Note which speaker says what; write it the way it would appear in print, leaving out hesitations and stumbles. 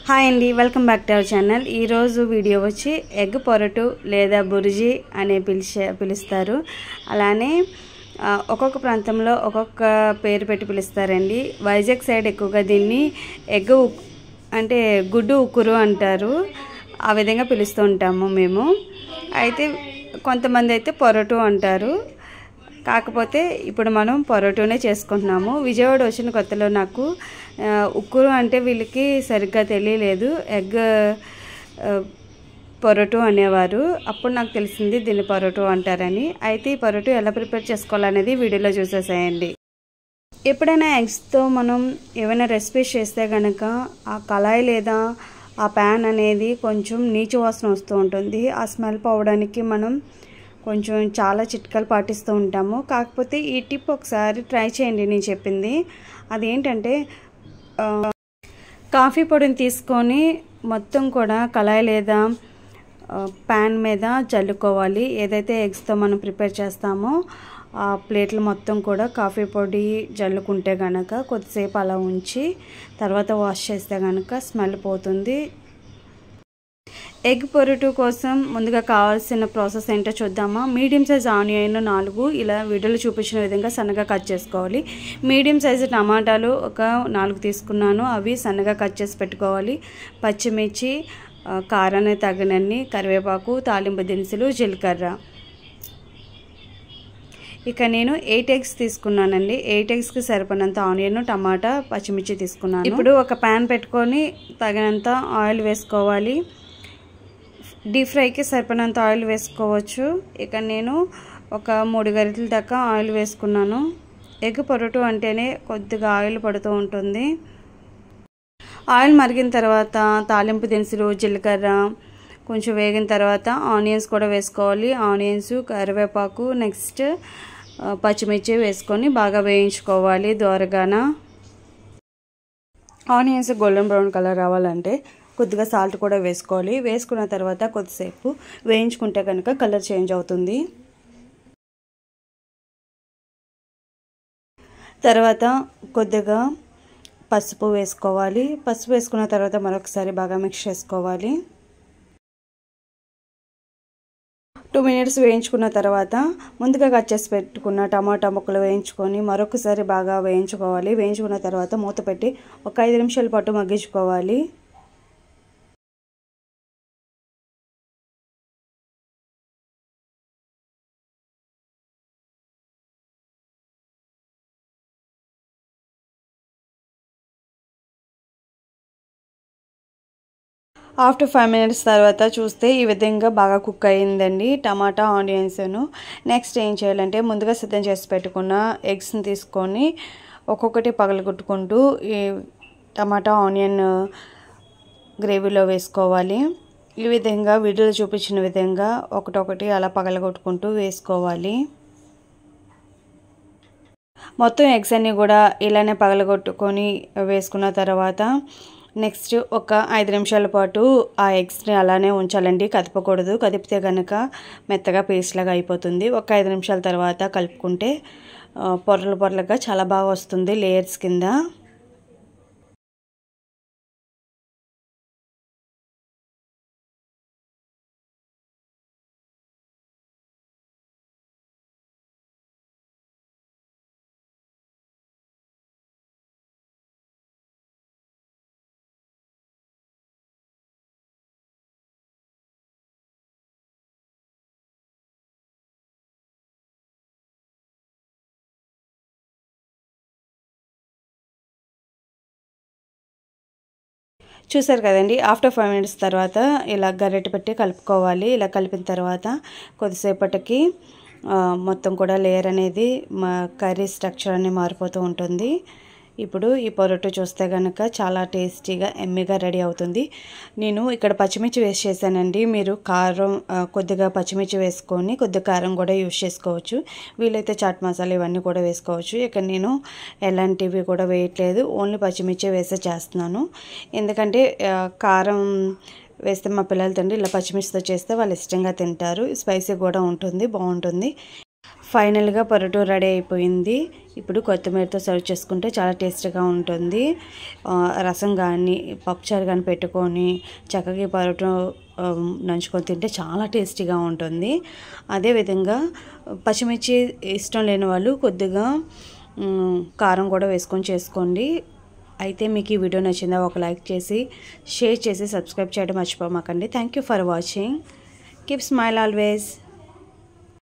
Speaker 1: Hi అండి, welcome back to our channel. ఈరోజు video వచ్చి ఎగ్ పొరటు లేదా బుర్జీ అనే పిలుస్తారు. అలానే ఒక్కొక్క ప్రాంతంలో ఒక్కొక్క పేరు పెట్టి పిలుస్తారండి. వైజాగ్ సైడ్ ఎక్కువగా దీన్ని ఎగ్ అంటే గుడ్డు ఉక్కురు అంటారు. ఆ విధంగా పిలుస్తూ ఉంటాము మేము. అయితే కొంతమంది అయితే పొరటు అంటారు. కాకపోతే ఇప్పుడు మనం పొరటునే చేసుకుంటున్నాము. విజయవాడ వచ్చిన కొత్తలో నాకు ఉక్కురు అంటే వీళ్ళకి సరిగ్గా తెలియలేదు, ఎగ్ పొరటు అనేవారు. అప్పుడు నాకు తెలిసింది దీన్ని పొరటు అంటారని. అయితే ఈ పొరటు ఎలా ప్రిపేర్ చేసుకోవాలనేది వీడియోలో చూసేసేయండి. ఎప్పుడైనా ఎగ్స్తో మనం ఏమైనా రెసిపీస్ చేస్తే కనుక ఆ కళాయి లేదా ఆ ప్యాన్ అనేది కొంచెం నీచు వాసన వస్తూ ఉంటుంది. ఆ స్మెల్ పోవడానికి మనం కొంచెం చాలా చిట్కాలు పాటిస్తూ ఉంటాము. కాకపోతే ఈ టిప్ ఒకసారి ట్రై చేయండి. నేను చెప్పింది అదేంటంటే, కాఫీ పొడిని తీసుకొని మొత్తం కూడా కళాయి లేదా ప్యాన్ మీద చల్లుకోవాలి. ఏదైతే ఎగ్స్తో మనం ప్రిపేర్ చేస్తామో ఆ ప్లేట్లు మొత్తం కూడా కాఫీ పొడి జల్లుకుంటే కనుక కొద్దిసేపు అలా ఉంచి తర్వాత వాష్ చేస్తే కనుక స్మెల్ పోతుంది. ఎగ్ పొరటు కోసం ముందుగా కావాల్సిన ప్రాసెస్ ఏంటో చూద్దామా. మీడియం సైజ్ ఆనియన్ 4 ఇలా వీడియోలో చూపించిన విధంగా సన్నగా కట్ చేసుకోవాలి. మీడియం సైజు టమాటాలు ఒక 4 తీసుకున్నాను, అవి సన్నగా కట్ చేసి పెట్టుకోవాలి. పచ్చిమిర్చి, కారానికి తగినన్ని, కరివేపాకు, తాలింపు దినుసులు, జీలకర్ర. ఇక నేను 8 ఎగ్స్ తీసుకున్నానండి. 8 ఎగ్స్కి సరిపడినంత ఆనియన్, టమాటా, పచ్చిమిర్చి తీసుకున్నాను. ఇప్పుడు ఒక ప్యాన్ పెట్టుకొని తగినంత ఆయిల్ వేసుకోవాలి. డీప్ ఫ్రైకి సరిపడినంత ఆయిల్ వేసుకోవచ్చు. ఇక నేను ఒక 3 గరిటెల దాకా ఆయిల్ వేసుకున్నాను. ఎగ్ పొరటు అంటేనే కొద్దిగా ఆయిల్ పడుతూ ఉంటుంది. ఆయిల్ మరిగిన తర్వాత తాలింపు దినుసులు, జీలకర్ర కొంచెం వేగిన తర్వాత ఆనియన్స్ కూడా వేసుకోవాలి. ఆనియన్స్, కరివేపాకు, నెక్స్ట్ పచ్చిమిర్చి వేసుకొని బాగా వేయించుకోవాలి దోరగాన. ఆనియన్స్ గోల్డెన్ బ్రౌన్ కలర్ రావాలంటే కొద్దిగా సాల్ట్ కూడా వేసుకోవాలి. వేసుకున్న తర్వాత కొద్దిసేపు వేయించుకుంటే కనుక కలర్ చేంజ్ అవుతుంది. తర్వాత కొద్దిగా పసుపు వేసుకోవాలి. పసుపు వేసుకున్న తర్వాత మరొకసారి బాగా మిక్స్ చేసుకోవాలి. 2 మినిట్స్ వేయించుకున్న తర్వాత ముందుగా కట్ చేసి పెట్టుకున్న టమాటా ముక్కలు వేయించుకొని మరొకసారి బాగా వేయించుకోవాలి. వేయించుకున్న తర్వాత మూత పెట్టి ఒక 5 నిమిషాల పాటు మగ్గించుకోవాలి. ఆఫ్టర్ 5 మినిట్స్ తర్వాత చూస్తే ఈ విధంగా బాగా కుక్ అయ్యిందండి టమాటా ఆనియన్స్ను. నెక్స్ట్ ఏం చేయాలంటే, ముందుగా సిద్ధం చేసి పెట్టుకున్న ఎగ్స్ని తీసుకొని ఒక్కొక్కటి పగలగొట్టుకుంటూ ఈ టమాటా ఆనియన్ గ్రేవీలో వేసుకోవాలి. ఈ విధంగా వీడియోలో చూపించిన విధంగా ఒకటొకటి అలా పగలగొట్టుకుంటూ వేసుకోవాలి. మొత్తం ఎగ్స్ అన్నీ కూడా ఇలానే పగలగొట్టుకొని వేసుకున్న తర్వాత నెక్స్ట్ ఒక 5 నిమిషాల పాటు ఆ ఎగ్స్ని అలానే ఉంచాలండి, కదపకూడదు. కదిపితే కనుక మెత్తగా పేస్ట్ లాగా అయిపోతుంది. ఒక 5 నిమిషాల తర్వాత కలుపుకుంటే పొరలు పొరలుగా చాలా బాగా వస్తుంది లేయర్స్ కింద. చూసారు కదండి, ఆఫ్టర్ 5 మినిట్స్ తర్వాత ఇలా గరిటె పెట్టి కలుపుకోవాలి. ఇలా కలిపిన తర్వాత కొద్దిసేపటికి మొత్తం కూడా లేయర్ అనేది కర్రీ స్ట్రక్చర్ అనేది మారిపోతూ ఉంటుంది. ఇప్పుడు ఈ పొరటు చూస్తే కనుక చాలా టేస్టీగా ఎమ్మీగా రెడీ అవుతుంది. నేను ఇక్కడ పచ్చిమిర్చి వేస్ట్ చేశానండి. మీరు కారం కొద్దిగా పచ్చిమిర్చి వేసుకొని కొద్దిగా కారం కూడా యూజ్ చేసుకోవచ్చు. వీలైతే చాట్ మసాలా ఇవన్నీ కూడా వేసుకోవచ్చు. ఇక్కడ నేను ఎలాంటివి కూడా వేయట్లేదు, ఓన్లీ పచ్చిమిర్చి వేసే చేస్తున్నాను. ఎందుకంటే కారం వేస్తే మా పిల్లలు తింటే ఇలా పచ్చిమిర్చితో చేస్తే వాళ్ళు ఇష్టంగా తింటారు. స్పైసీ కూడా ఉంటుంది, బాగుంటుంది. ఫైనల్గా పరోటా రెడీ అయిపోయింది. ఇప్పుడు కొత్తిమీరతో సర్వ్ చేసుకుంటే చాలా టేస్టీగా ఉంటుంది. రసం కానీ పప్పుచారు కానీ పెట్టుకొని చక్కగా పరోటా నంచుకొని తింటే చాలా టేస్టీగా ఉంటుంది. అదేవిధంగా పచ్చిమిర్చి ఇష్టం లేని వాళ్ళు కొద్దిగా కారం కూడా వేసుకొని చేసుకోండి. అయితే మీకు ఈ వీడియో నచ్చిందా ఒక లైక్ చేసి షేర్ చేసి సబ్స్క్రైబ్ చేయడం మర్చిపోమాకండి. Thank you for watching. Keep smile always.